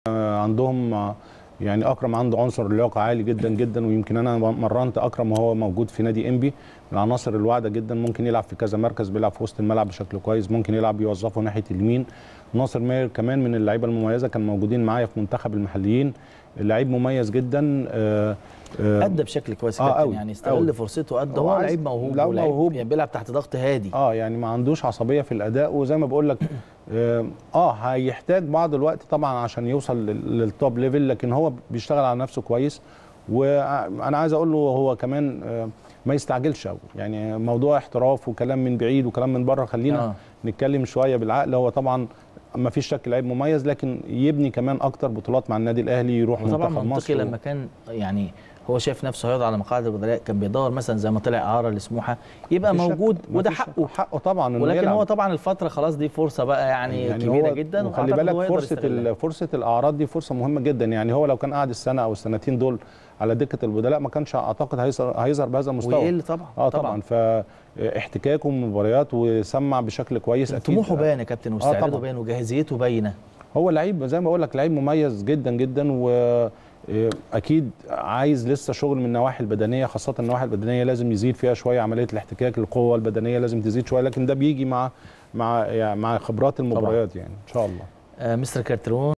عندهم يعني اكرم عنده عنصر اللياقه عالي جدا جدا، ويمكن انا مرنت اكرم وهو موجود في نادي انبي، من العناصر الواعده جدا. ممكن يلعب في كذا مركز، بيلعب في وسط الملعب بشكل كويس، ممكن يلعب يوظفه ناحيه اليمين. ناصر ماهر كمان من اللعيبه المميزه، كان موجودين معايا في منتخب المحليين، لعيب مميز جدا. ادى بشكل كويس يا كابتن، يعني استغل فرصته، ادى. هو لعيب موهوب يعني بيلعب تحت ضغط هادي، يعني ما عندوش عصبيه في الاداء، وزي ما بقول لك هيحتاج بعض الوقت طبعا عشان يوصل للتوب ليفل، لكن هو بيشتغل على نفسه كويس. وانا عايز اقول له هو كمان ما يستعجلش قوي، يعني موضوع احتراف وكلام من بعيد وكلام من بره، خلينا نتكلم شويه بالعقل. هو طبعا ما فيش شك لعيب مميز، لكن يبني كمان اكتر بطولات مع النادي الاهلي، يروح منتخب مصر. طبعا منطقي لما كان يعني هو شايف نفسه هيقعد على مقاعد البدلاء، كان بيدور مثلا زي ما طلع اعاره لسموحه يبقى موجود، وده حقه طبعا. ولكن هو طبعا الفتره خلاص دي فرصه بقى يعني كبيره جدا، وخلي بالك فرصه الاعراض دي فرصه مهمه جدا. يعني هو لو كان قعد السنه او السنتين دول على دكه البدلاء ما كانش اعتقد هيظهر بهذا المستوى، ويقل طبعا. طبعا فاحتكاكه من المباريات وسمع بشكل كويس، اكيد طموحه باين يا كابتن، واستعداده باين، وجاهزيته باينه. هو لعيب زي ما بقول لك، لعيب مميز جدا جدا، واكيد عايز لسه شغل من النواحي البدنيه، خاصه النواحي البدنيه لازم يزيد فيها شويه، عمليه الاحتكاك، القوه البدنيه لازم تزيد شويه، لكن ده بيجي مع خبرات المباريات يعني ان شاء الله. مستر كارترون